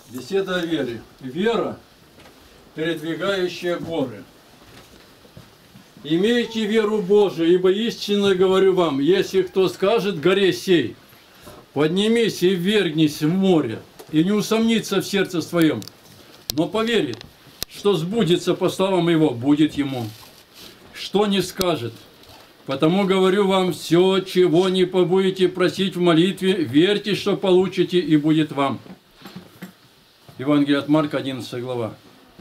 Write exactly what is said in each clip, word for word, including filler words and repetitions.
Беседа о вере. Вера, передвигающая горы. Имейте веру Божию, ибо истинно говорю вам, если кто скажет горе сей, поднимись и ввергнись в море, и не усомнится в сердце своем, но поверит, что сбудется по словам его, будет ему. Что не скажет, потому говорю вам, все, чего не побудете просить в молитве, верьте, что получите, и будет вам. Евангелие от Марка, одиннадцатая глава.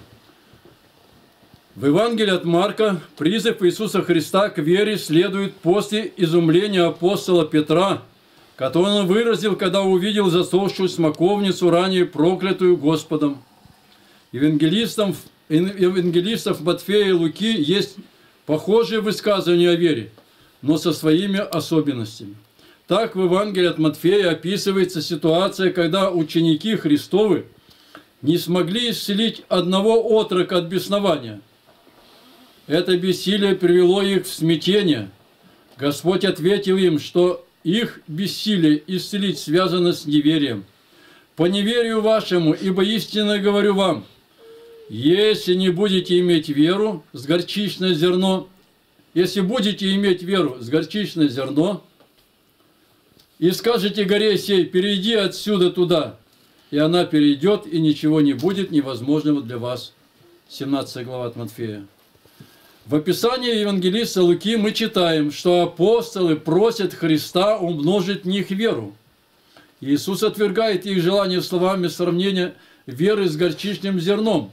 В Евангелии от Марка призыв Иисуса Христа к вере следует после изумления апостола Петра, которое он выразил, когда увидел засохшую смоковницу, ранее проклятую Господом. Евангелистов, евангелистов Матфея и Луки есть похожие высказывания о вере, но со своими особенностями. Так в Евангелии от Матфея описывается ситуация, когда ученики Христовы не смогли исцелить одного отрока от беснования. Это бессилие привело их в смятение. Господь ответил им, что их бессилие исцелить связано с неверием. По неверию вашему, ибо истинно говорю вам, если не будете иметь веру с горчичное зерно, если будете иметь веру с горчичное зерно, и скажете горе сей, перейди отсюда туда, и она перейдет, и ничего не будет невозможного для вас. семнадцатая глава от Матфея. В описании евангелиста Луки мы читаем, что апостолы просят Христа умножить в них веру. Иисус отвергает их желание словами сравнения веры с горчичным зерном.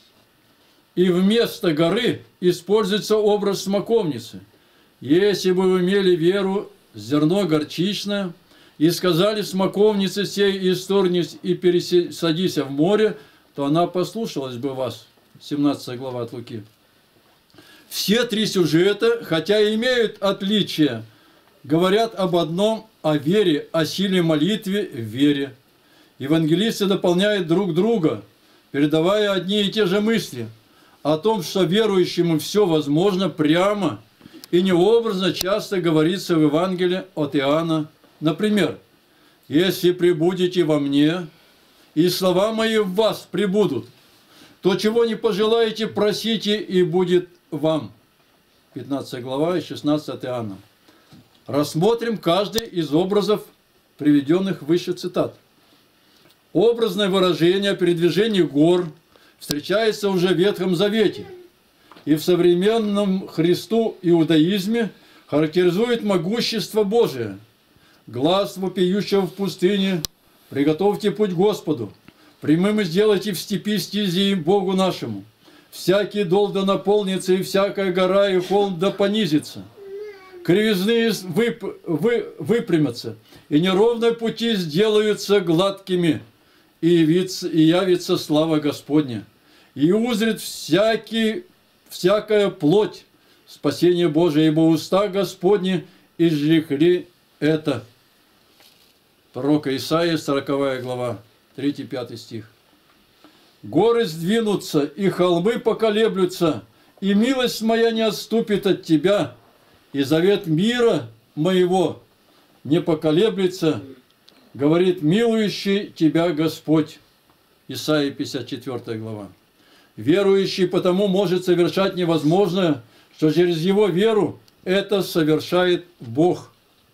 И вместо горы используется образ смоковницы. Если бы вы имели веру, зерно горчичное, и сказали смоковнице сей, исторгнись и пересадись в море, то она послушалась бы вас. семнадцатая глава от Луки. Все три сюжета, хотя и имеют отличия, говорят об одном, о вере, о силе молитвы в вере. Евангелисты дополняют друг друга, передавая одни и те же мысли о том, что верующему все возможно прямо и необразно часто говорится в Евангелии от Иоанна. Например, «Если пребудете во мне, и слова мои в вас пребудут, то чего не пожелаете, просите, и будет вам». пятнадцатая глава и шестнадцатая от Иоанна. Рассмотрим каждый из образов, приведенных выше цитат. Образное выражение о передвижении гор встречается уже в Ветхом Завете и в современном Христу иудаизме характеризует могущество Божие. Глаз вопиющего в пустыне, приготовьте путь Господу, прямым сделайте в степи стези Богу нашему. Всякий дол да наполнится, и всякая гора и холм да понизится. Кривизны вып, вы, выпрямятся, и неровные пути сделаются гладкими, и, явится, и явится слава Господня. И узрит всякий, всякая плоть спасение Божие, ибо уста Господни изрекли это. Пророка Исаия, сороковая глава, третий-пятый стих. Горы сдвинутся, и холмы поколеблются, и милость моя не отступит от тебя, и завет мира моего не поколеблется, говорит милующий тебя Господь. Исаия, пятьдесят четвёртая глава. Верующий потому может совершать невозможное, что через его веру это совершает Бог.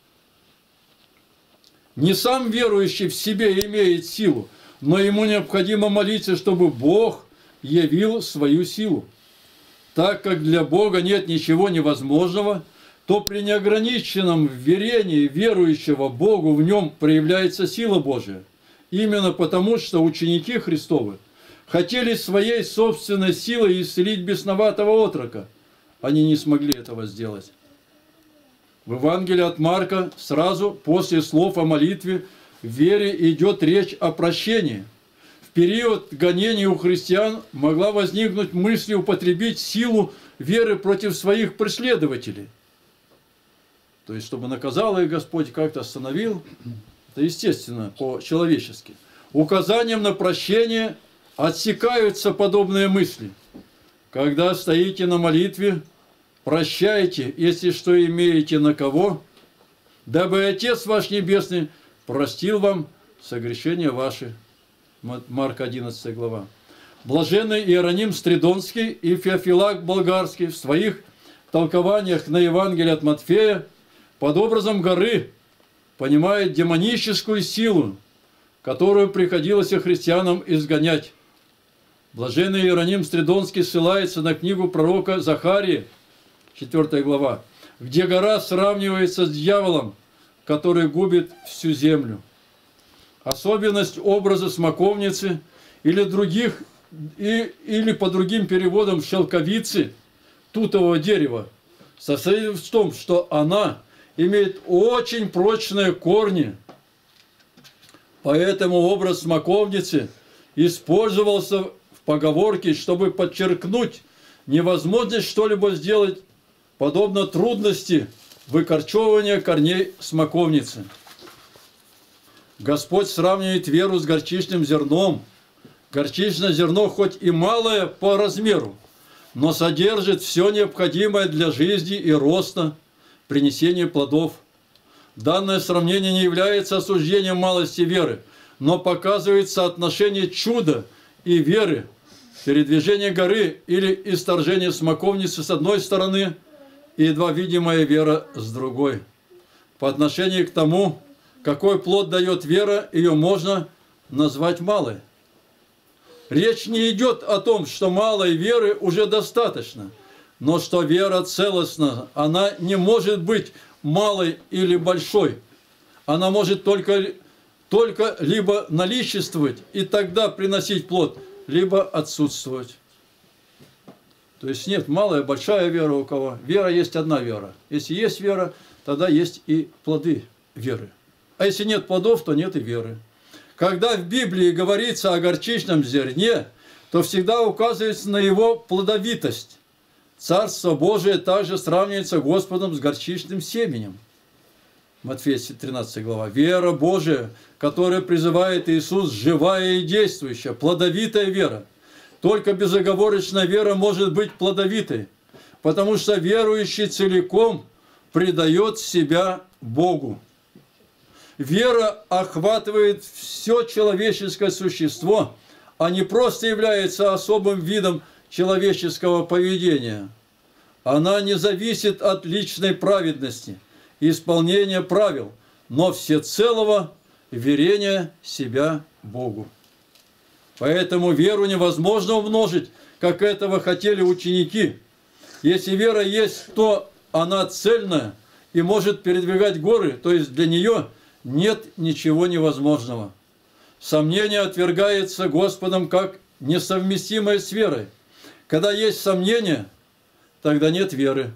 Не сам верующий в себе имеет силу, но ему необходимо молиться, чтобы Бог явил свою силу. Так как для Бога нет ничего невозможного, то при неограниченном верении верующего Богу в нем проявляется сила Божия. Именно потому, что ученики Христовы хотели своей собственной силой исцелить бесноватого отрока. Они не смогли этого сделать. В Евангелии от Марка сразу после слов о молитве в вере идет речь о прощении. В период гонений у христиан могла возникнуть мысль употребить силу веры против своих преследователей. То есть, чтобы наказал их Господь, как-то остановил. Это естественно, по-человечески. Указанием на прощение отсекаются подобные мысли. Когда стоите на молитве, прощайте, если что имеете на кого, дабы Отец ваш Небесный простил вам согрешения ваши. Марка одиннадцатая глава. Блаженный Иероним Стридонский и Феофилак Болгарский в своих толкованиях на Евангелие от Матфея под образом горы понимает демоническую силу, которую приходилось христианам изгонять. Блаженный Иероним Стридонский ссылается на книгу пророка Захарии, четвёртая глава, где гора сравнивается с дьяволом, который губит всю землю. Особенность образа смоковницы или других, и, или по другим переводам шелковицы, тутового дерева, состоит в том, что она имеет очень прочные корни. Поэтому образ смоковницы использовался в поговорке, чтобы подчеркнуть невозможность что-либо сделать, подобно трудности выкорчевывания корней смоковницы. Господь сравнивает веру с горчичным зерном. Горчичное зерно хоть и малое по размеру, но содержит все необходимое для жизни и роста, принесения плодов. Данное сравнение не является осуждением малости веры, но показывает соотношение чуда и веры, передвижение горы или исторжение смоковницы с одной стороны и едва видимая вера с другой. По отношению к тому, какой плод дает вера, ее можно назвать малой. Речь не идет о том, что малой веры уже достаточно, но что вера целостна, она не может быть малой или большой. Она может только, только либо наличествовать и тогда приносить плод, либо отсутствовать. То есть нет малая, большая вера у кого. Вера есть одна вера. Если есть вера, тогда есть и плоды веры. А если нет плодов, то нет и веры. Когда в Библии говорится о горчичном зерне, то всегда указывается на его плодовитость. Царство Божие также сравнивается Господом с горчичным семенем. Матфея тринадцатая глава. Вера Божия, которая призывает Иисус, живая и действующая, плодовитая вера. Только безоговорочная вера может быть плодовитой, потому что верующий целиком предает себя Богу. Вера охватывает все человеческое существо, а не просто является особым видом человеческого поведения. Она не зависит от личной праведности и исполнения правил, но всецелого верения себя Богу. Поэтому веру невозможно умножить, как этого хотели ученики. Если вера есть, то она цельная и может передвигать горы, то есть для нее нет ничего невозможного. Сомнение отвергается Господом как несовместимое с верой. Когда есть сомнение, тогда нет веры.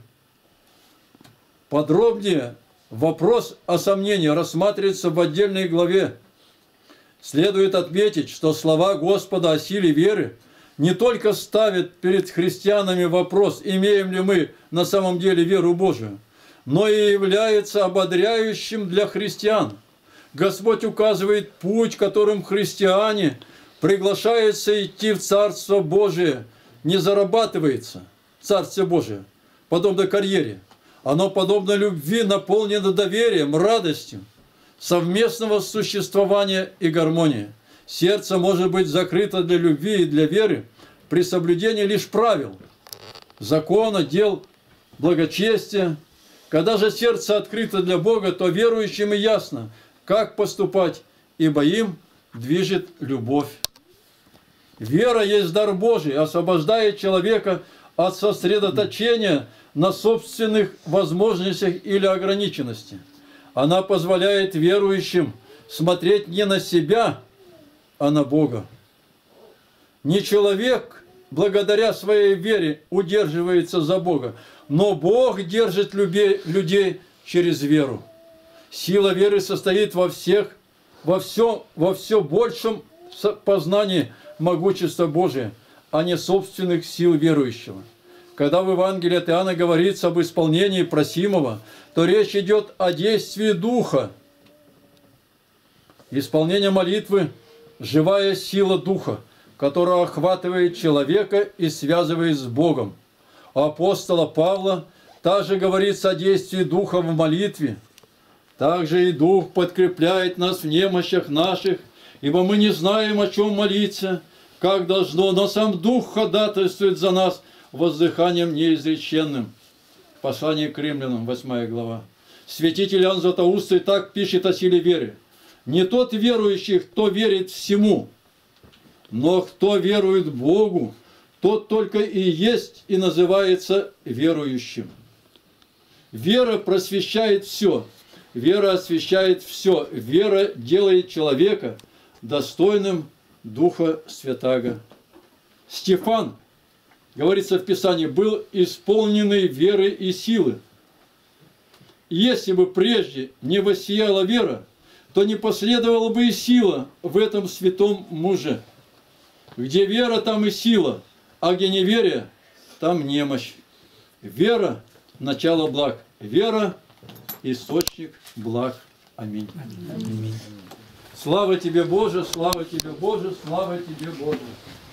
Подробнее вопрос о сомнении рассматривается в отдельной главе. Следует отметить, что слова Господа о силе веры не только ставят перед христианами вопрос, имеем ли мы на самом деле веру Божию, но и является ободряющим для христиан. Господь указывает путь, которым христиане приглашаются идти в Царство Божие. Не зарабатывается Царство Божие, подобно карьере. Оно подобно любви, наполнено доверием, радостью, совместного существования и гармонии. Сердце может быть закрыто для любви и для веры при соблюдении лишь правил, закона, дел, благочестия. Когда же сердце открыто для Бога, то верующим и ясно, как поступать, ибо им движет любовь. Вера есть дар Божий, освобождает человека от сосредоточения на собственных возможностях или ограниченности. Она позволяет верующим смотреть не на себя, а на Бога. Не человек, благодаря своей вере, удерживается за Бога, но Бог держит людей через веру. Сила веры состоит во всех, во всем, во все большем познании могущества Божия, а не собственных сил верующего. Когда в Евангелии от Иоанна говорится об исполнении просимого, то речь идет о действии Духа. Исполнение молитвы – живая сила Духа, которая охватывает человека и связывает с Богом. У апостола Павла также говорится о действии Духа в молитве. Также и Дух подкрепляет нас в немощах наших, ибо мы не знаем, о чем молиться, как должно, но сам Дух ходатайствует за нас воздыханием неизреченным. Послание к Римлянам, восьмая глава. Святитель Иоанн Златоустый так пишет о силе веры. Не тот верующий, кто верит всему, но кто верует Богу, тот только и есть и называется верующим. Вера просвещает все. Вера освящает все. Вера делает человека достойным Духа Святаго. Стефан, говорится в Писании, был исполненный веры и силы. Если бы прежде не воссияла вера, то не последовала бы и сила в этом святом муже. Где вера, там и сила, а где неверие, там немощь. Вера – начало благ. Вера – источник благ. Аминь. Аминь. Слава Тебе, Боже, слава Тебе, Боже, слава Тебе, Боже.